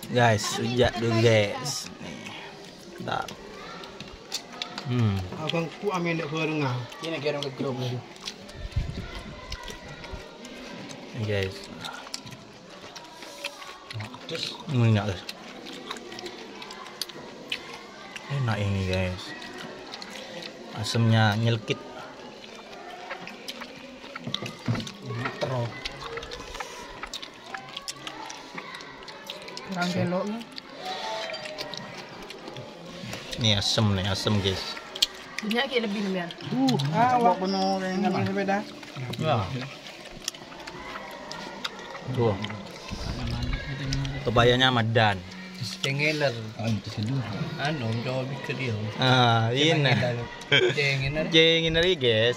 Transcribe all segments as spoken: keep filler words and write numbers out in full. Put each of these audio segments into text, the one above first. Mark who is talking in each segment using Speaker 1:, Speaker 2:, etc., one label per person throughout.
Speaker 1: Guys, sujak dulu guys. Nih. Bentar. Hmm.
Speaker 2: Abang ku amin dak berengah. Ini kira ke grup dulu.
Speaker 1: Nih guys.
Speaker 2: Terus
Speaker 1: Minyak guys. Enak ini guys. Asamnya nyelkit.
Speaker 2: terus.
Speaker 3: Kurang geloknya.
Speaker 1: Nih asam nih, asam guys.
Speaker 3: Minyak kayak lebih nih.
Speaker 2: Uh, awak benar yang ngambil sepeda.
Speaker 1: Ya. Tuh. Kebayanya Madan.
Speaker 4: Cengeler. Anu, coba bikin dia.
Speaker 1: Ah, ini.
Speaker 4: Cengeler.
Speaker 1: Jengin dari guys.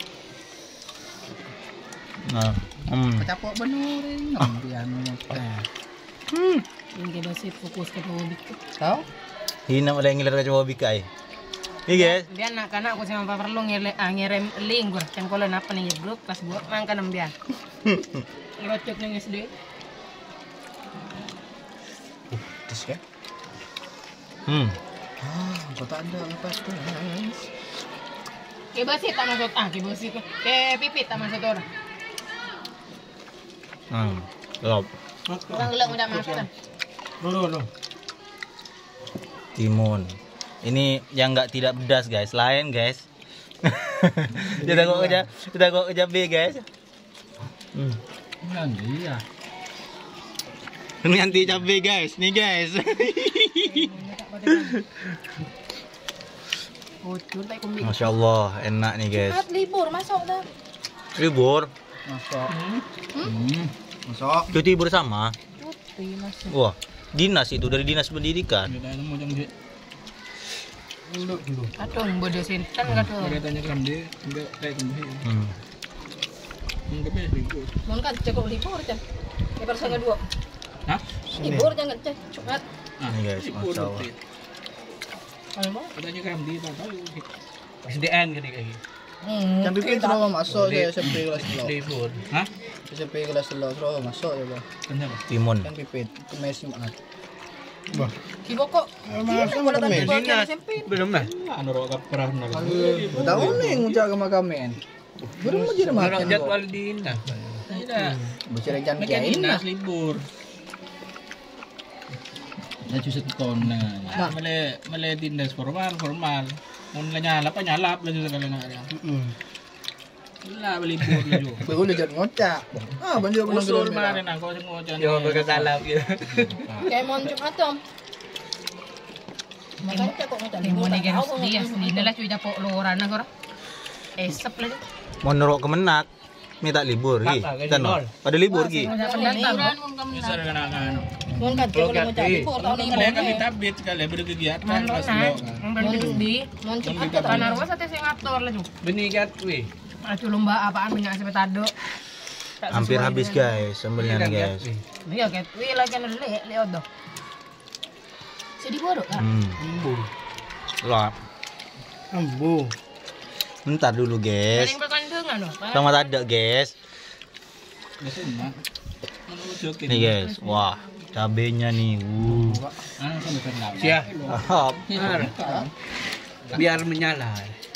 Speaker 1: Nah, hmm.
Speaker 2: Kecapok benar ini ngambian nyata.
Speaker 3: Hmm. Yang kita sih fokus ke dua bikit.
Speaker 2: Tahu?
Speaker 1: Hina ada yang ngiler coba bikai. Ini guys.
Speaker 3: Dia anak-anak aku sama Pak Perlu ngere ngerem link gua. Kan kalau napa nih grup pas gua mangka nembian. Ngerocok ning S D.
Speaker 2: Terus ya?
Speaker 1: Hmm.
Speaker 2: Ah, kau tak ada lepas tu.
Speaker 3: Kebasi tak masuk ah, kebasi ko. Ke pipit tak masuk orang.
Speaker 1: Hmm. Lop.
Speaker 3: Orang gelap udah masuk kan.
Speaker 2: Dulu dulu.
Speaker 1: Timun. Ini yang enggak tidak pedas guys, lain guys. Kita kok kerja, kita kok kerja B guys. Hmm.
Speaker 4: Iya.
Speaker 1: Ini anti cabai guys, nih guys.
Speaker 3: Oh, curtai kumbi.
Speaker 1: Masya Allah, enak nih guys.
Speaker 3: Saat libur masuk dah.
Speaker 1: Libur,
Speaker 2: Masuk. Hmm. Masuk.
Speaker 1: cuti bersama.
Speaker 3: Cuti masuk.
Speaker 1: Wah, dinas itu dari dinas pendidikan.
Speaker 4: Kita mau jam dia.
Speaker 2: Dulu dulu.
Speaker 3: Kadang bodoh sinten kadang.
Speaker 4: Dia tanya kan dia, enggak kayak kembali.
Speaker 1: Hmm.
Speaker 4: Enggak bisa libur.
Speaker 3: Mun kan cukup libur kan. Ya persen kedua.
Speaker 4: Hah?
Speaker 3: Libur jangan cek cepat.
Speaker 1: Ini guys, Masya Allah.
Speaker 3: Kalau mau.
Speaker 4: Katanya kan dia tak tahu. S D N kan kayak gitu.
Speaker 3: Hmm.
Speaker 2: Yang pimpin terus masuk dia S M P kelas telu.
Speaker 4: Libur. Hah?
Speaker 2: S M P kelas telu terus masuk ya, Bang.
Speaker 4: Kenapa?
Speaker 1: Timun.
Speaker 2: Kan pipit ke mes Jumat. Bah.
Speaker 3: Kibo kok.
Speaker 2: Masuk
Speaker 3: Mana
Speaker 2: ke
Speaker 3: tadi
Speaker 2: mes.
Speaker 3: bagian S M P?
Speaker 4: Belum lah. Anu rok pernah nak.
Speaker 2: Tahu nih ngucap sama kami. Belum mau jadi
Speaker 4: Orang
Speaker 2: makan.
Speaker 4: jadwal dinas. Tidak.
Speaker 2: Bicara jangan
Speaker 4: Macam
Speaker 2: kiain
Speaker 4: dinas
Speaker 2: lah.
Speaker 4: libur. Ya cuma setahun nah. Mele mele dinas formal formal. Mun nyala apa nyalap lah juga kalau nak.
Speaker 2: Heeh.
Speaker 4: Gila libur lah juga.
Speaker 2: Baru dia jadi ngocak. Ah, banjir benar
Speaker 4: Usul kemarin aku semua jangan. Yo berkesalap gitu.
Speaker 3: Kayak mon Jumat tom. Makanya kok ngata libur. Mau negara dia sendiri lah cuy japok loran agora. Esep lagi.
Speaker 1: Mau nerok kemenak, minta libur gi. Kan pada libur gi.
Speaker 3: Pendatang.
Speaker 4: Bisa dengan anu.
Speaker 3: Mun kan kalau mau cari libur tahun ini.
Speaker 4: Kalian kami tabit sekali berkegiatan pas lo.
Speaker 3: Mun di mon Jumat kan Panarwa sate sing ngatur lah cuy.
Speaker 4: Benih kat weh.
Speaker 3: Acu lomba apaan minyak sepetado.
Speaker 1: Hampir habis guys, sambelnya nih guys.
Speaker 3: Iya ket wi lagi kan lek lek odo. Sedih bodoh kan?
Speaker 1: Hmm. Lah,
Speaker 2: Ambu.
Speaker 1: bentar dulu guys.
Speaker 3: Paling berkandengan loh.
Speaker 1: Selamat ada guys.
Speaker 4: Biasanya.
Speaker 1: Nih guys, wah cabenya nih. Wuh.
Speaker 4: Sia.
Speaker 1: Ahap.
Speaker 4: Biar menyala.